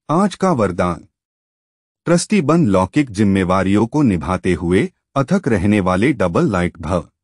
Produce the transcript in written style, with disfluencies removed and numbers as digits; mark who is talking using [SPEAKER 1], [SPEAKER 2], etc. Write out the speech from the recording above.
[SPEAKER 1] आज का वरदान। ट्रस्टी बन लौकिक जिम्मेवारियों को निभाते हुए अथक रहने वाले डबल लाइट भव।